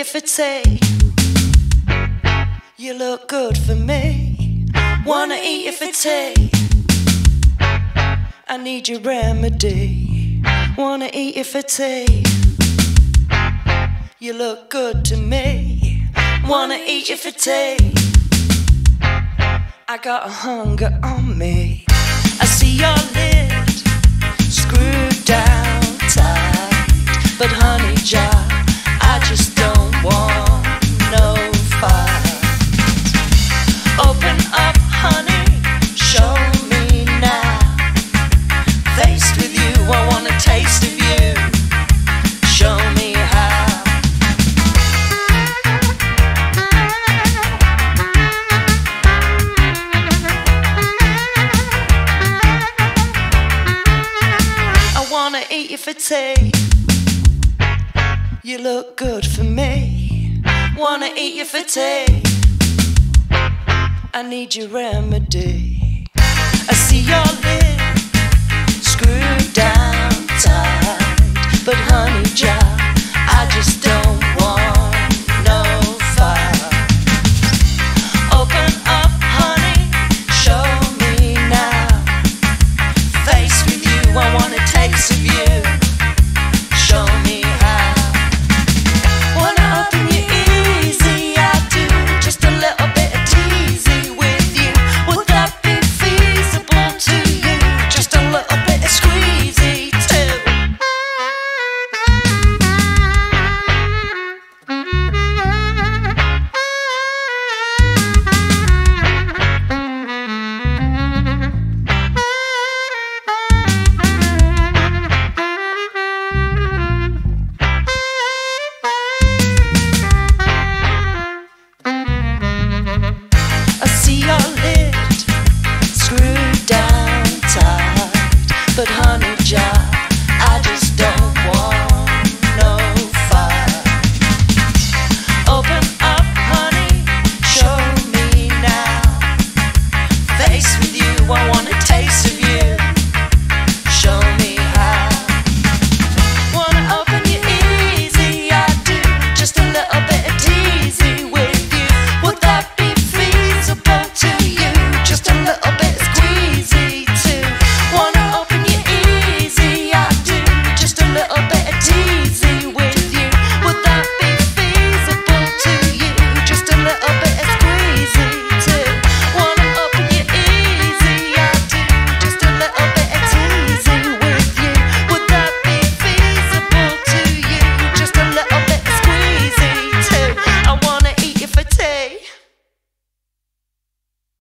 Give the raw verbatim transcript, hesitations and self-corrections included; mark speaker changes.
Speaker 1: you for tea. You look good for me. Wanna eat you for tea. I need your remedy. Wanna eat you for tea. You look good to me. Wanna eat you for tea. I got a hunger on me. I see your lid screwed down tight, but honey jar, I just don't want no fight. Open up, honey, show me now. Faced with you, I want a taste of you. Show me how. I wanna eat you for tea. You look good for me. Wanna eat you for tea. I need your remedy. I see your lid screwed down tight, but honey jar, I just don't want no fight. Open up, honey, show me now. Faced with you, I want a taste of you. Show me how. Wanna open you easy, I do. Just a little bit of teasy with you. Would that be feasible to you? Just a little bit of squeezy too. I see your lips